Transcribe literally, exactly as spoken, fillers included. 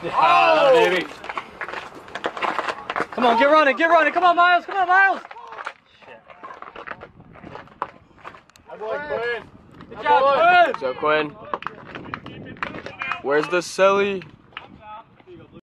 Yeah, baby. Come on, get running, get running. Come on, Miles. Come on, Miles. Good boy, Quinn. Good job, Quinn. So Quinn, where's the silly?